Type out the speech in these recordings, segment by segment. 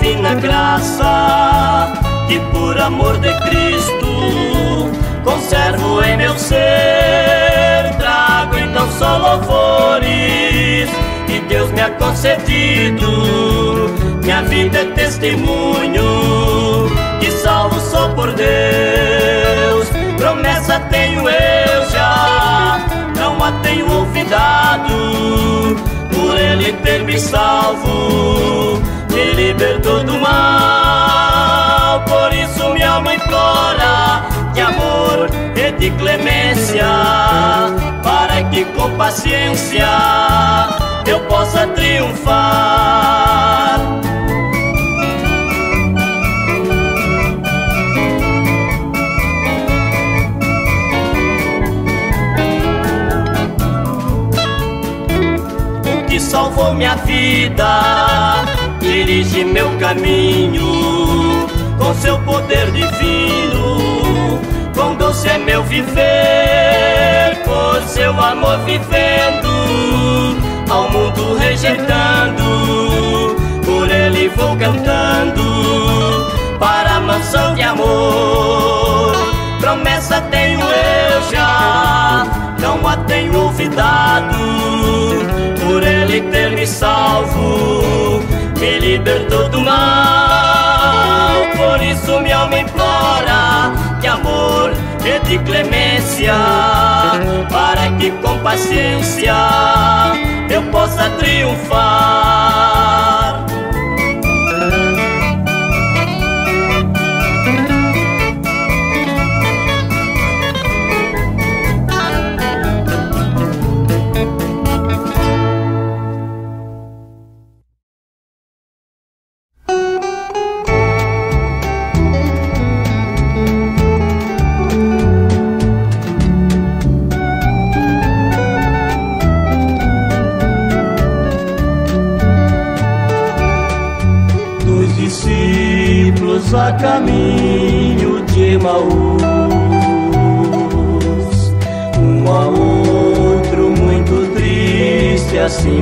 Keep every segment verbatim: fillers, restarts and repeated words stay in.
divina graça que por amor de Cristo conservo em meu ser. Trago então só louvores que Deus me ha concedido. Minha vida é testemunho que salvo só por Deus. Promessa tenho eu já, não a tenho olvidado. Por Ele ter me salvo, me libertou do mal. Por isso minha alma implora de amor e de clemência, para que com paciência eu possa triunfar. O que salvou minha vida dirige meu caminho com seu poder divino. Com doce é meu viver, por seu amor vivendo, ao mundo rejeitando. Por Ele vou cantando para a mansão de amor. Promessa tenho eu já, não a tenho olvidado. Por Ele ter me salvo, me libertou do mal. Por isso minha alma implora de amor e de clemência, para que com paciência eu possa triunfar. A caminho de Emaús, um ao outro muito triste assim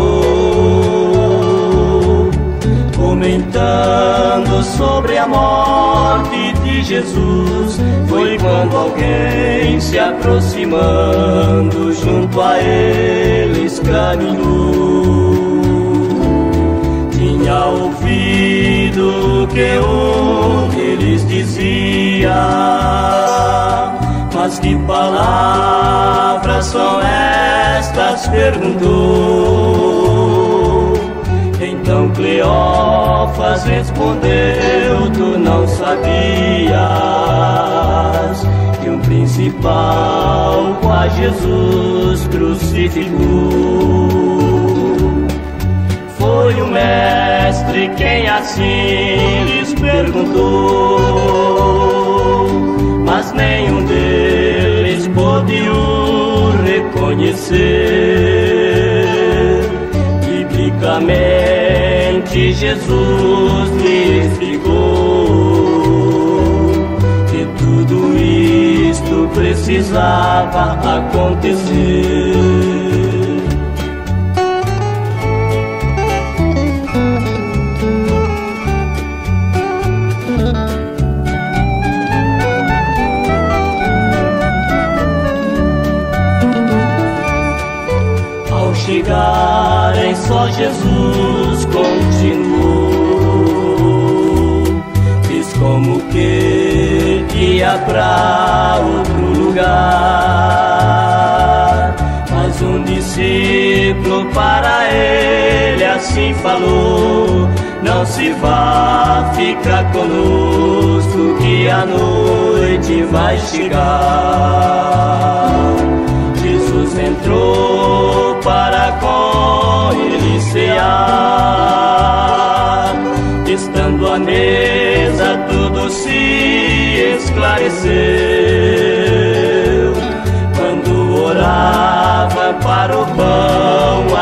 falou, comentando sobre a morte de Jesus. Foi quando alguém se aproximando junto a eles caminhou. Tinha ouvido que um deles dizia: mas que palavras são estas? Perguntou. Então Cleófas respondeu: tu não sabias que um principal a Jesus crucificou. Foi o mestre quem assim lhes perguntou, mas nenhum deles pôde o reconhecer. Biblicamente Jesus lhe explicou que tudo isto precisava acontecer. Chegarem só Jesus continuou, fiz como que ia pra outro lugar. Mas um discípulo para ele assim falou: não se vá, fica conosco que a noite vai chegar. Jesus entrou para com ele cear. Estando à mesa tudo se esclareceu. Quando orava para o pão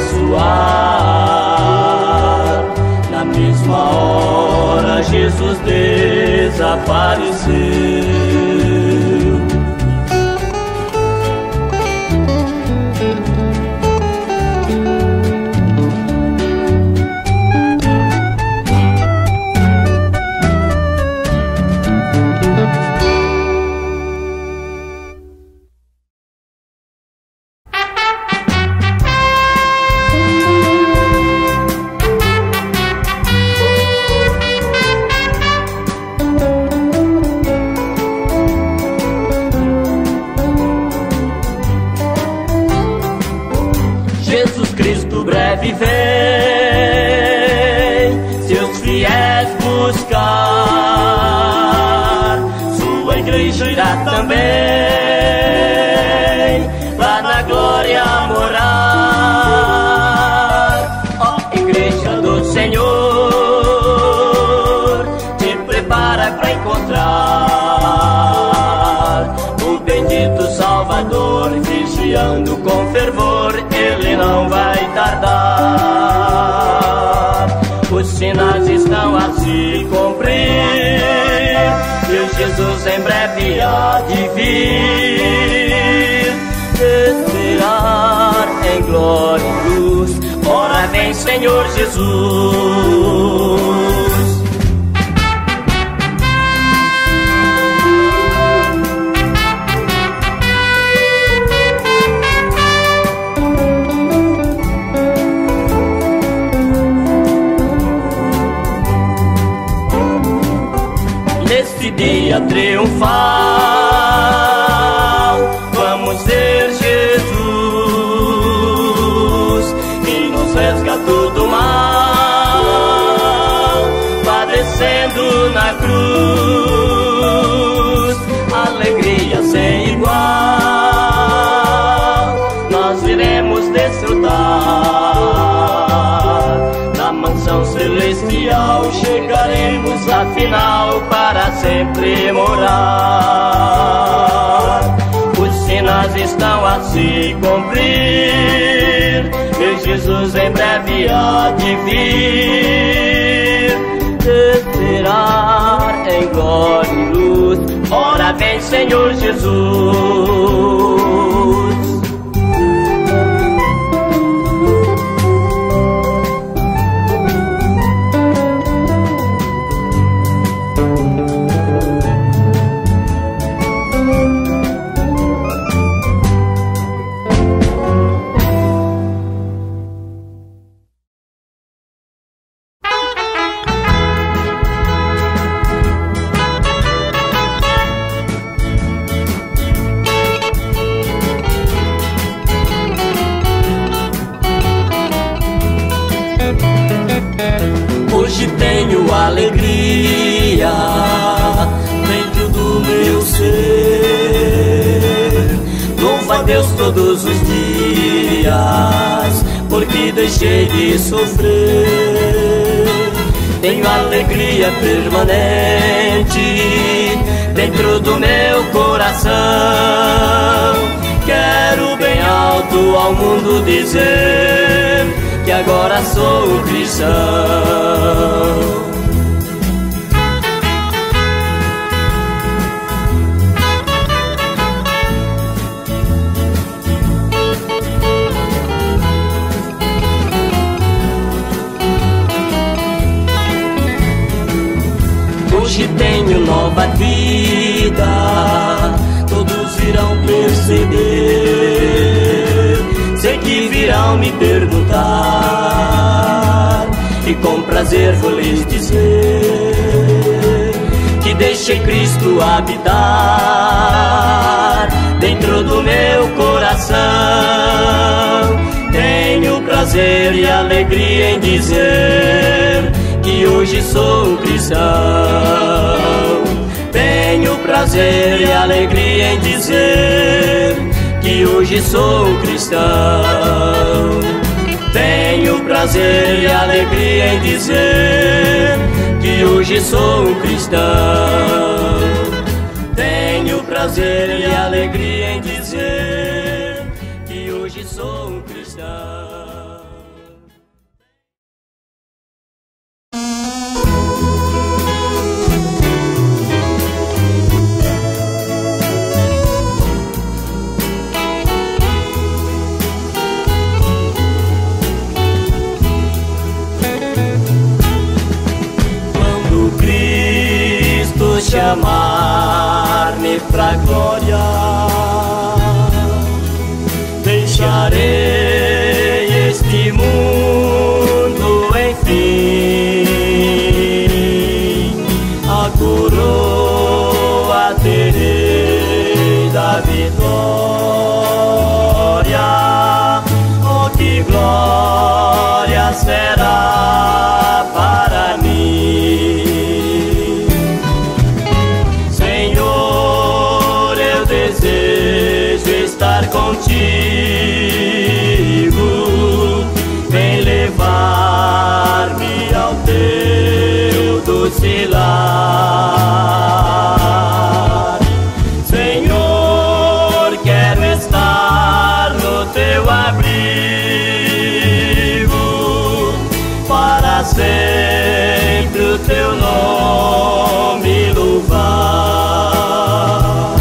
abençoar, na mesma hora Jesus desapareceu. confiando com fervor, Ele não vai tardar. Os sinais estão a se cumprir, e o Jesus em breve há de vir, esperar em glória e luz. Ora vem, Senhor Jesus. Neste dia triunfal, vamos ver Jesus, que nos resgatou do mal, padecendo na cruz, alegria sem igual, nós iremos desfrutar da mansão celestial, chegaremos afinal para sempre morar. Os sinais estão a se cumprir, e Jesus em breve há de vir, esperar em glória e luz. Ora vem, Senhor Jesus. Hoje tenho alegria dentro do meu ser. Louvo a Deus todos os dias, porque deixei de sofrer. Tenho alegria permanente dentro do meu coração. Quero bem alto ao mundo dizer que agora sou um cristão. Hoje tenho nova vida, todos irão perceber. Sei que virão me perguntar, e com prazer vou lhes dizer que deixei Cristo habitar dentro do meu coração. Tenho prazer e alegria em dizer que hoje sou um cristão. Tenho prazer e alegria em dizer que hoje sou um cristão. Tenho prazer e alegria em dizer que hoje sou um cristão. Tenho prazer e alegria em dizer que hoje sou um cristão. Chamar-me pra glória, deixarei este mundo enfim, a coroa terei da vitória. Oh, que glória será para mim. Contigo, vem levar-me ao teu doce lar. Senhor, quero estar sempre o teu nome louvar.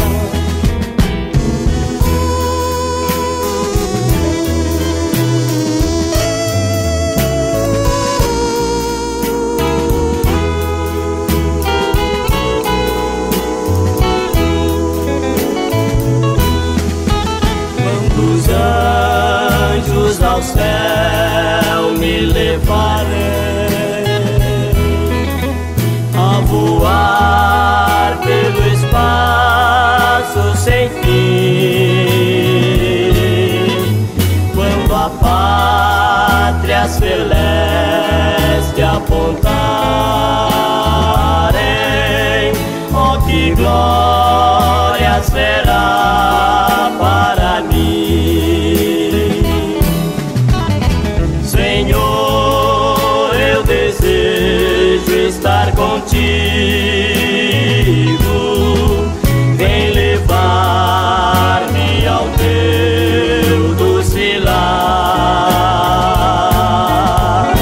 Quando os anjos ao céu me levarem a voar pelo espaço sem fim, quando a pátria celeste apontarem, oh, que glória será para mim. Senhor, eu desejo estar contigo, vem levar-me ao teu doce lar.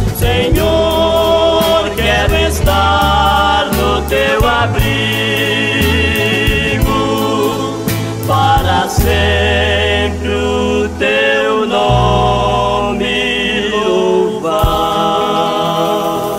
Senhor, quero estar no teu abrigo, para sempre o teu nome louvar.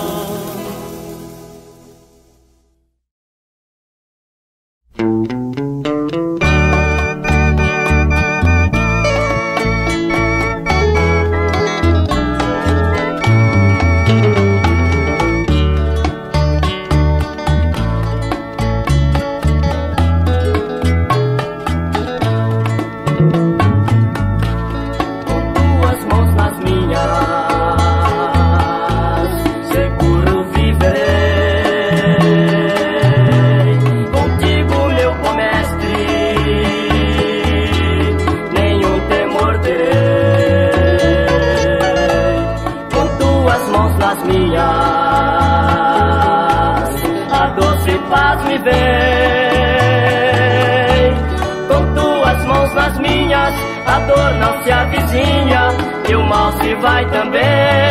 A dor não se avizinha e o mal se vai também.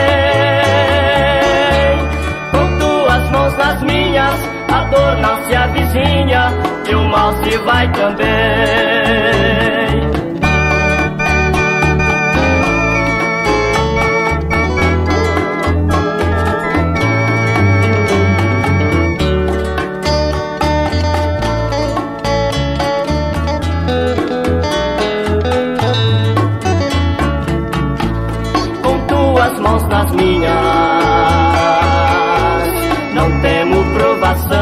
Com tuas mãos nas minhas, a dor não se avizinha e o mal se vai também. Nas minhas, não temo provação,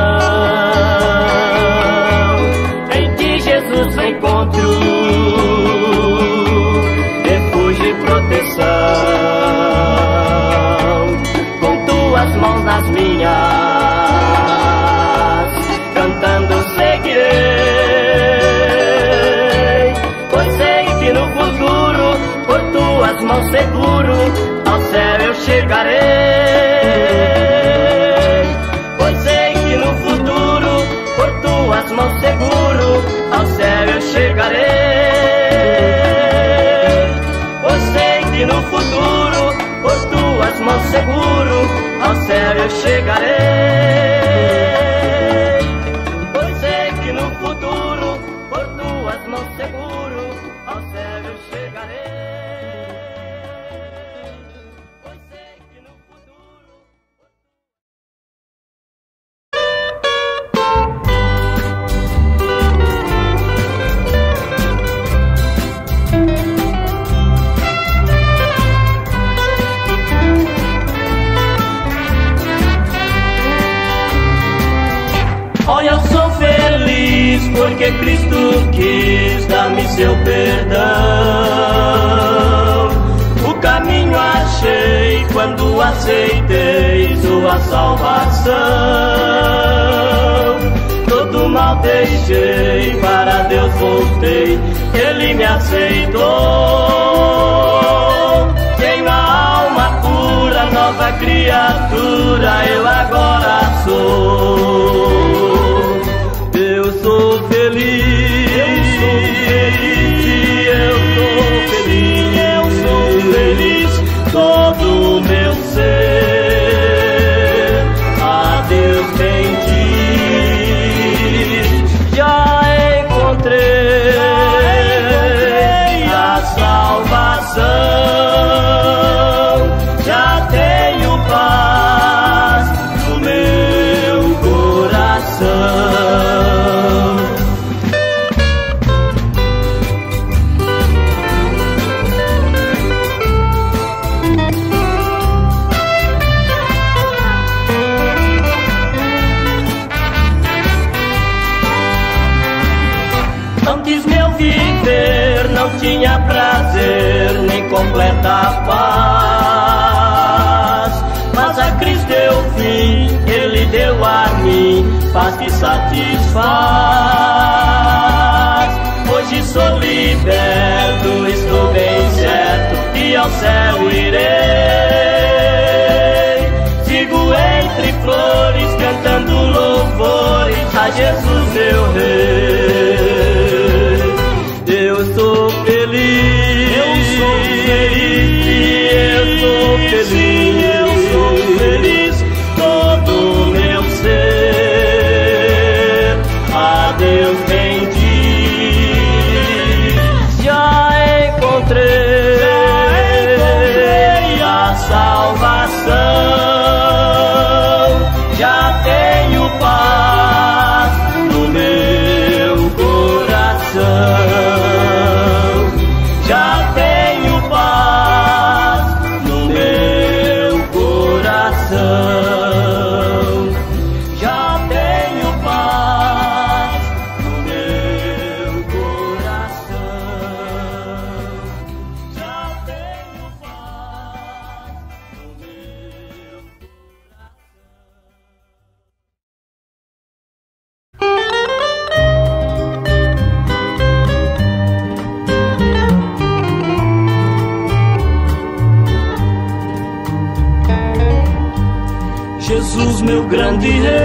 em ti Jesus encontro refúgio e proteção. Com tuas mãos nas minhas, cantando seguirei, pois sei que no futuro, por tuas mãos seguro, ao céu eu chegarei. Pois sei que no futuro, por tuas mãos seguro, ao céu eu chegarei. Pois sei que no futuro, por tuas mãos seguro, ao céu eu chegarei. Pois sei que no futuro, por tuas mãos seguro, ao céu eu chegarei. Olha, eu sou feliz porque Cristo quis dar-me seu perdão. O caminho achei quando aceitei sua salvação. Todo mal deixei, para Deus voltei, Ele me aceitou. Tenho a alma pura, nova criatura, eu agora sou. Eu sou feliz, eu sou feliz, eu sou feliz, todo o meu ser. não tinha prazer nem completa paz, mas a Cristo deu fim, Ele deu a mim paz que satisfaz. Hoje sou liberto, estou bem certo e ao céu irei. Sigo entre flores cantando louvores a Jesus meu Rei. Eu sou feliz, eu sou feliz, eu sou feliz, sim, eu sou feliz, todo o meu ser a Deus bendiz. Já encontrei, já encontrei a salvação, já tenho paz no meu coração. Já tenho paz no meu coração. Já tenho paz no meu coração. Já tenho paz no meu Jesus, meu grande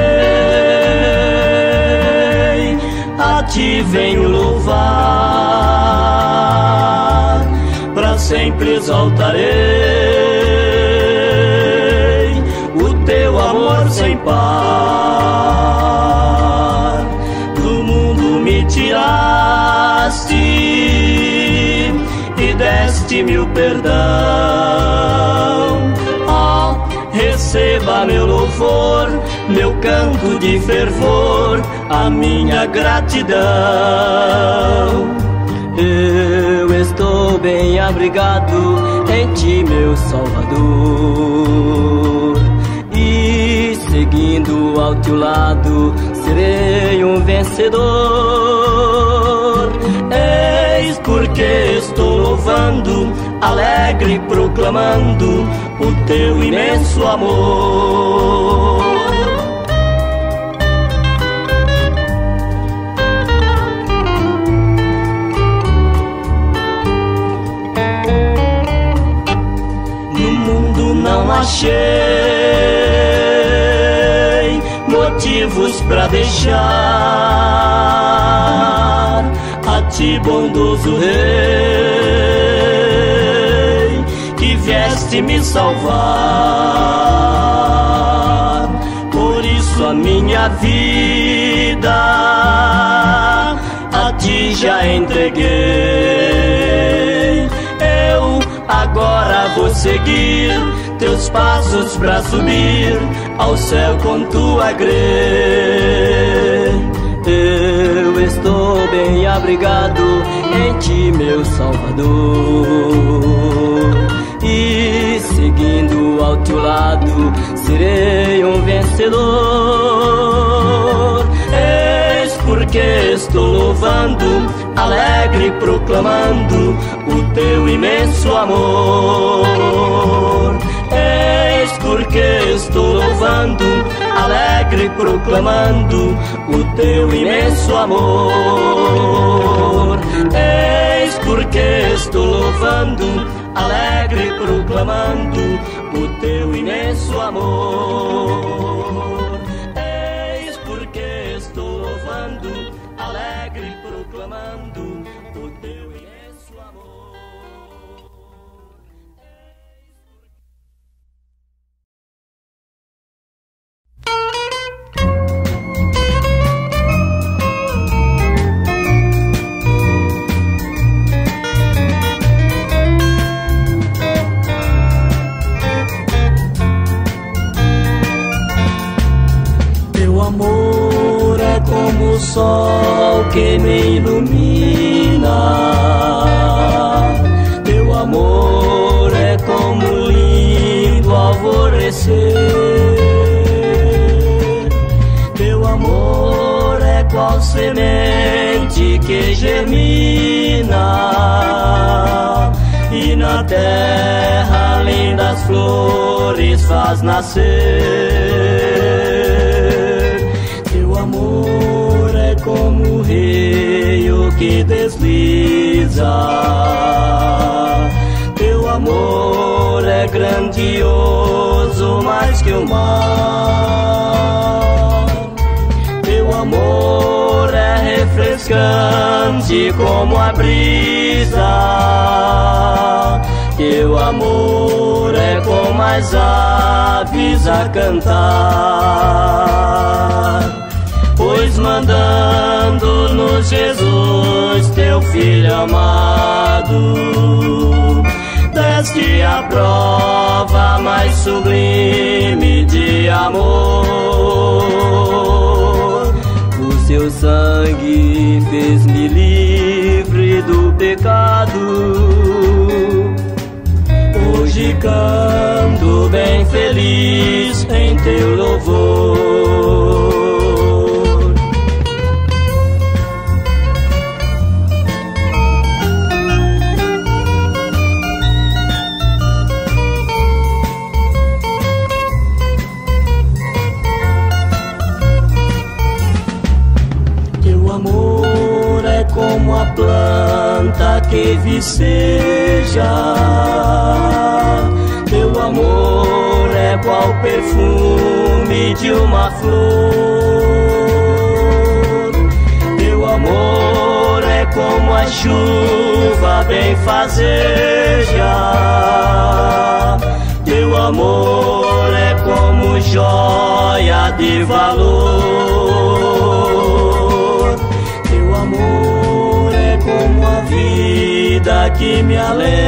Rei, a Ti venho louvar, pra sempre exaltarei o Teu amor sem par. Do mundo me tiraste e deste-me o perdão. Receba meu louvor, meu canto de fervor, a minha gratidão. Eu estou bem abrigado em Ti, meu Salvador, e seguindo ao Teu lado serei um vencedor. Eis porque estou louvando, alegre proclamando o Teu imenso amor. No mundo não achei motivos pra deixar a Ti, bondoso Rei, que vieste me salvar. Por isso a minha vida a Ti já entreguei. Eu agora vou seguir Teus passos pra subir ao céu com Tua grei. Eu estou bem abrigado em Ti, meu Salvador, e seguindo ao Teu lado serei um vencedor. Eis porque estou louvando, alegre proclamando o Teu imenso amor. Eis porque estou louvando, alegre proclamando o Teu imenso amor. Eis porque estou louvando, alegre proclamando o Teu imenso amor. Eis porque estou louvando, alegre proclamando o Teu imenso amor. Amor é como o sol que me ilumina. Teu amor é como lindo alvorecer. Teu amor é qual semente que germina e na terra lindas flores faz nascer. Teu amor é como o rio que desliza, teu amor é grandioso mais que o mar. Teu amor é refrescante como a brisa, teu amor é como as aves a cantar. Pois mandando-nos Jesus, teu Filho amado, deste a prova mais sublime de amor. O seu sangue fez-me livre do pecado. Hoje canto bem feliz em teu louvor. Como a planta que viceja, teu amor é qual perfume de uma flor. Teu amor é como a chuva benfazeja, teu amor é como joia de valor. Teu amor é como a vida que me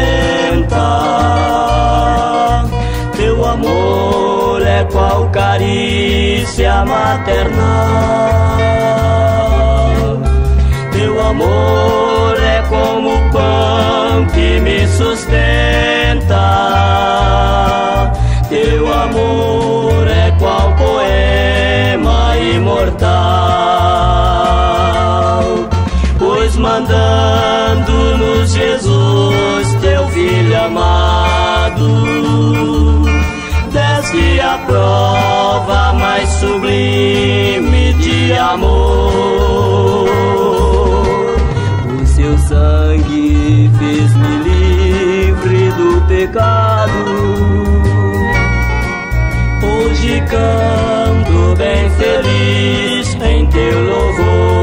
alenta, teu amor é qual carícia maternal. Teu amor é como o pão que me sustenta, teu amor é qual poema imortal. Pois mandando-nos Jesus, teu Filho amado, deste a prova mais sublime de amor. O seu sangue fez-me livre do pecado. Hoje canto bem feliz em teu louvor.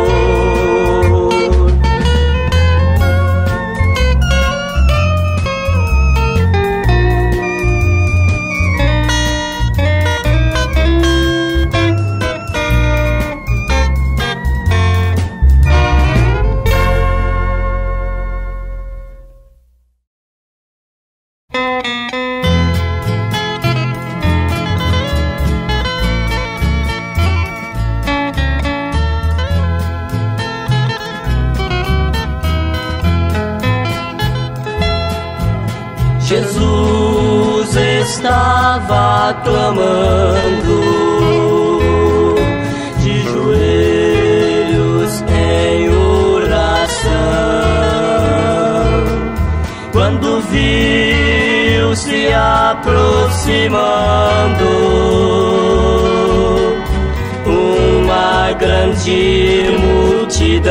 Jesus estava clamando de joelhos em oração, quando viu se aproximando uma grande multidão.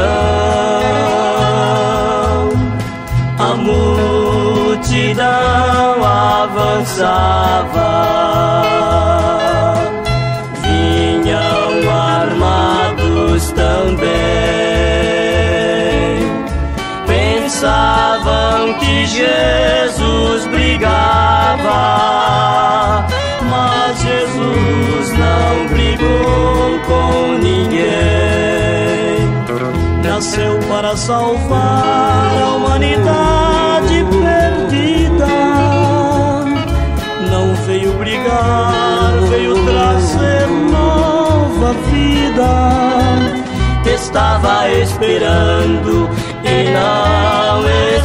A multidão avançava, vinham armados também. Pensavam que Jesus brigava, mas Jesus não brigou com ninguém. Nasceu para salvar a humanidade perdida, não veio brigar, veio trazer nova vida. Estava esperando e não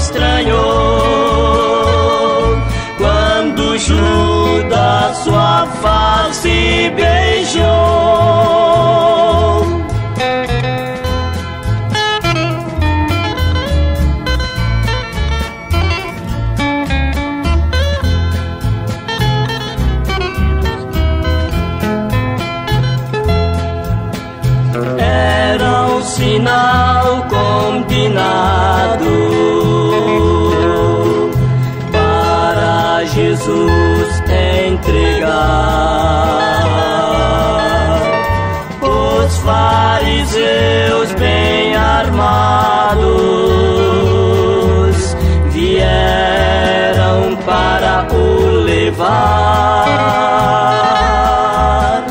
estranhou quando Judas sua face beijou. sinal combinado para Jesus entregar. Os fariseus bem armados vieram para o levar,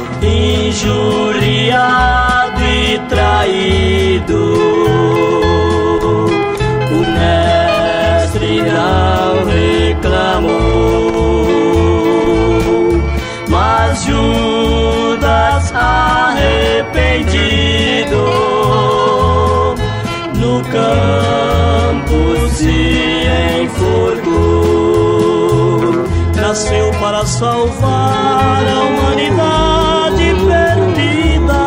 injuriado e traído. O mestre não reclamou, mas Judas arrependido no campo se enforcou. Nasceu para salvar a humanidade perdida,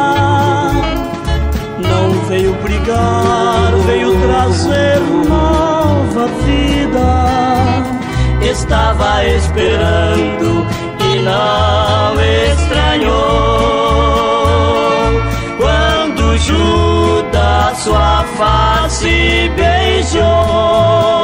não veio brigar, veio trazer nova vida. Estava esperando e não estranhou quando Judas sua face beijou.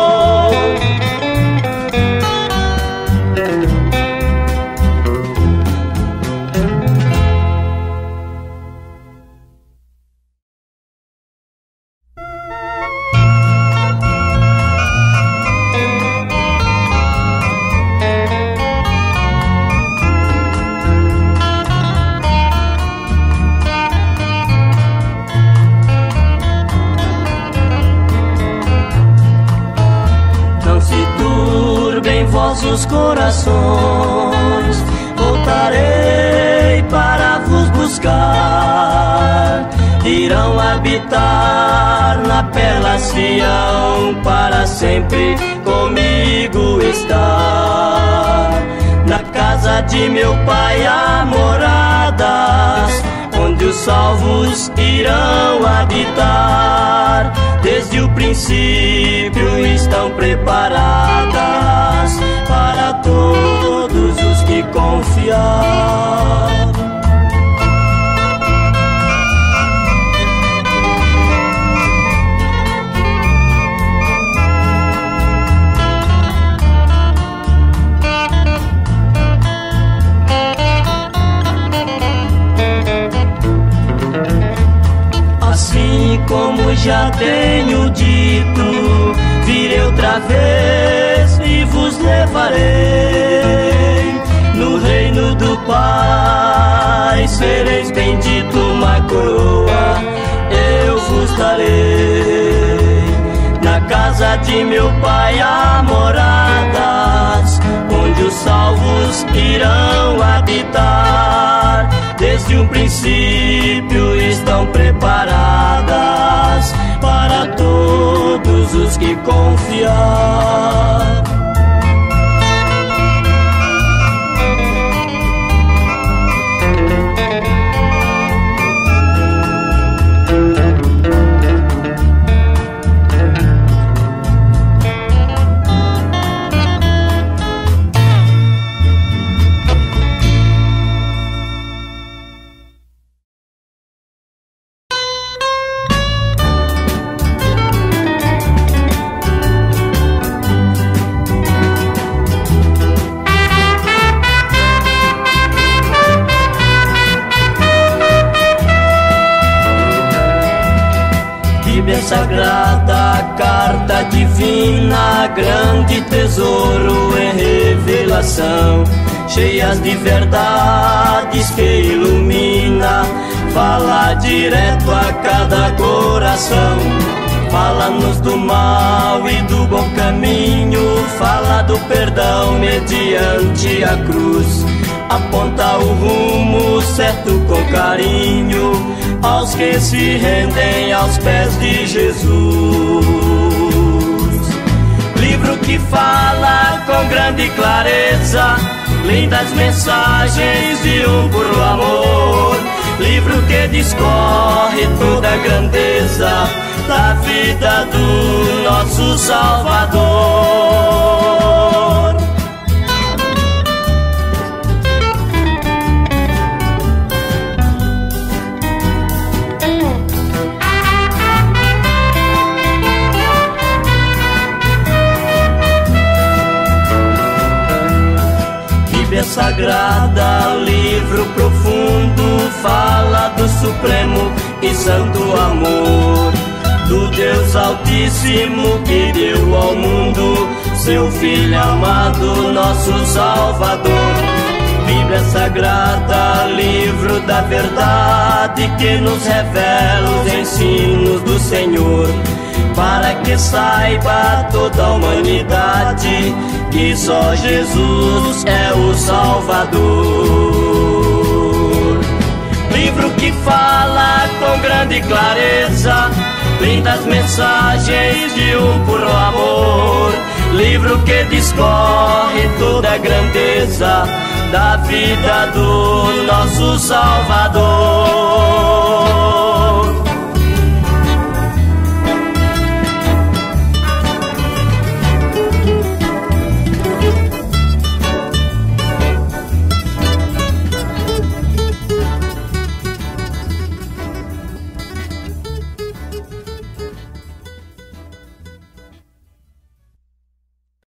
Vossos corações, voltarei para vos buscar. Irão habitar na bela Sião, para sempre comigo estar. Na casa de meu Pai há moradas, onde os salvos irão habitar. Desde o princípio estão preparadas para todos os que confiar. Assim como já tenho dito, virei outra vez e vos levarei. No reino do Pai sereis bendito, uma coroa eu vos darei. Na casa de meu Pai há moradas, onde os salvos irão habitar. Desde o princípio estão preparadas para todos os que confiar. Sagrada, carta divina, grande tesouro em revelação, cheias de verdades que ilumina, fala direto a cada coração. Fala-nos do mal e do bom caminho, fala do perdão mediante a cruz. Aponta o rumo certo com carinho aos que se rendem aos pés de Jesus. Livro que fala com grande clareza, lindas mensagens de um puro amor. Livro que discorre toda a grandeza da vida do nosso Salvador. Sagrada, livro profundo, fala do supremo e santo amor do Deus Altíssimo que deu ao mundo seu Filho amado, nosso Salvador. Bíblia Sagrada, livro da verdade que nos revela os ensinos do Senhor, para que saiba toda a humanidade que só Jesus é o Salvador. Livro que fala com grande clareza lindas mensagens de um puro amor, livro que discorre toda a grandeza da vida do nosso Salvador.